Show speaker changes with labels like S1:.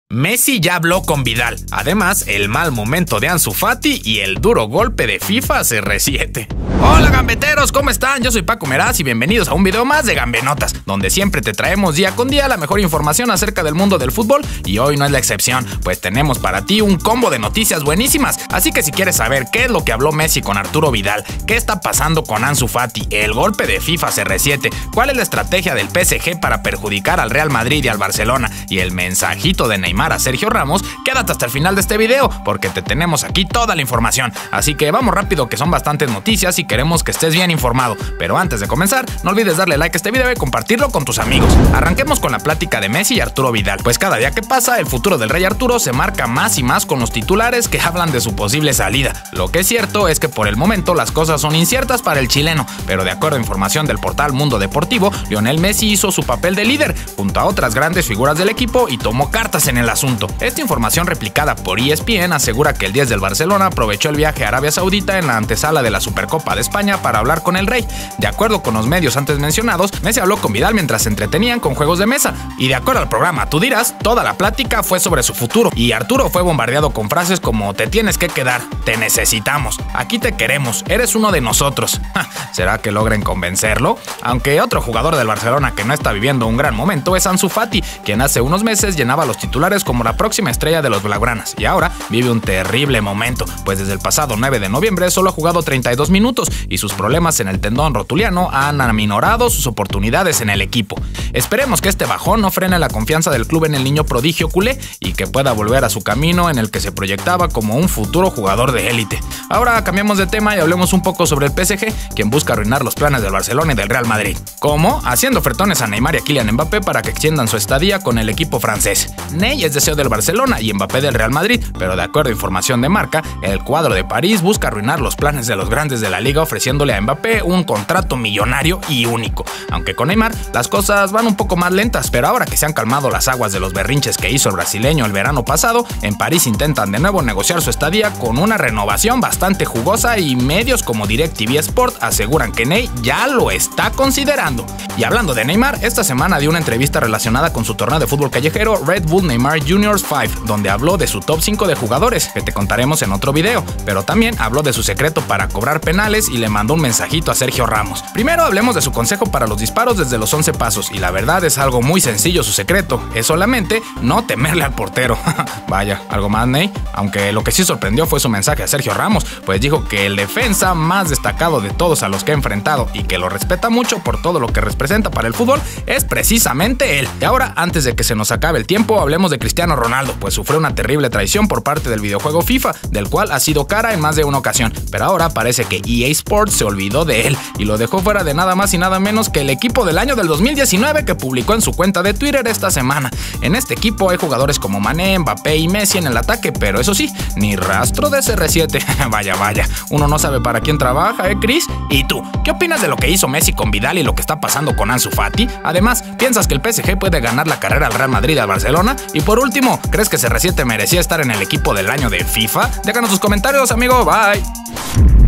S1: Messi ya habló con Vidal. Además, el mal momento de Ansu Fati y el duro golpe de FIFA CR7. Hola gambeteros, ¿cómo están? Yo soy Paco Meraz y bienvenidos a un video más de Gambenotas, donde siempre te traemos día con día la mejor información acerca del mundo del fútbol, y hoy no es la excepción, pues tenemos para ti un combo de noticias buenísimas. Así que si quieres saber qué es lo que habló Messi con Arturo Vidal, qué está pasando con Ansu Fati, el golpe de FIFA CR7, cuál es la estrategia del PSG para perjudicar al Real Madrid y al Barcelona, y el mensajito de Neymar a Sergio Ramos, quédate hasta el final de este video porque te tenemos aquí toda la información. Así que vamos rápido, que son bastantes noticias y queremos que estés bien informado. Pero antes de comenzar, no olvides darle like a este video y compartirlo con tus amigos. Arranquemos con la plática de Messi y Arturo Vidal, pues cada día que pasa el futuro del Rey Arturo se marca más y más con los titulares que hablan de su posible salida. Lo que es cierto es que por el momento las cosas son inciertas para el chileno, pero de acuerdo a información del portal Mundo Deportivo, Lionel Messi hizo su papel de líder junto a otras grandes figuras del equipo y tomó cartas en el asunto. Esta información replicada por ESPN asegura que el 10 del Barcelona aprovechó el viaje a Arabia Saudita en la antesala de la Supercopa de España para hablar con el Rey. De acuerdo con los medios antes mencionados, Messi habló con Vidal mientras se entretenían con juegos de mesa, y de acuerdo al programa Tú Dirás, toda la plática fue sobre su futuro, y Arturo fue bombardeado con frases como "te tienes que quedar", "te necesitamos", "aquí te queremos", "eres uno de nosotros". ¿Será que logren convencerlo? Aunque otro jugador del Barcelona que no está viviendo un gran momento es Ansu Fati, quien hace unos meses llenaba los titulares como la próxima estrella de los blaugranas, y ahora vive un terrible momento, pues desde el pasado 9 de noviembre solo ha jugado 32 minutos y sus problemas en el tendón rotuliano han aminorado sus oportunidades en el equipo. Esperemos que este bajón no frene la confianza del club en el niño prodigio culé y que pueda volver a su camino en el que se proyectaba como un futuro jugador de élite. Ahora cambiamos de tema y hablemos un poco sobre el PSG, quien busca arruinar los planes del Barcelona y del Real Madrid. ¿Cómo? Haciendo ofertones a Neymar y a Kylian Mbappé para que extiendan su estadía con el equipo francés. Ney es deseo del Barcelona y Mbappé del Real Madrid, pero de acuerdo a información de Marca, el cuadro de París busca arruinar los planes de los grandes de la liga ofreciéndole a Mbappé un contrato millonario y único. Aunque con Neymar las cosas van un poco más lentas, pero ahora que se han calmado las aguas de los berrinches que hizo el brasileño el verano pasado, en París intentan de nuevo negociar su estadía con una renovación bastante jugosa, y medios como DirecTV Sport aseguran que Ney ya lo está considerando. Y hablando de Neymar, esta semana dio una entrevista relacionada con su torneo de fútbol callejero Red Bull Neymar Juniors 5, donde habló de su top 5 de jugadores, que te contaremos en otro video, pero también habló de su secreto para cobrar penales y le mandó un mensajito a Sergio Ramos. Primero hablemos de su consejo para los disparos desde los 11 pasos, y la verdad es algo muy sencillo su secreto, es solamente no temerle al portero. Vaya, algo más Ney, aunque lo que sí sorprendió fue su mensaje a Sergio Ramos, pues dijo que el defensa más destacado de todos a los que ha enfrentado y que lo respeta mucho por todo lo que representa para el fútbol es precisamente él. Y ahora, antes de que se nos acabe el tiempo, hablemos de Cristiano Ronaldo, pues sufrió una terrible traición por parte del videojuego FIFA, del cual ha sido cara en más de una ocasión, pero ahora parece que EA Sports se olvidó de él y lo dejó fuera de nada más y nada menos que el equipo del año del 2019 que publicó en su cuenta de Twitter esta semana. En este equipo hay jugadores como Mané, Mbappé y Messi en el ataque, pero eso sí, ni rastro de CR7. Vaya, uno no sabe para quién trabaja, Chris? ¿Y tú? ¿Qué opinas de lo que hizo Messi con Vidal y lo que está pasando con Ansu Fati? Además, ¿piensas que el PSG puede ganar la carrera al Real Madrid y al Barcelona? Y por último, ¿crees que CR7 merecía estar en el equipo del año de FIFA? Déjanos tus comentarios, amigo. Bye.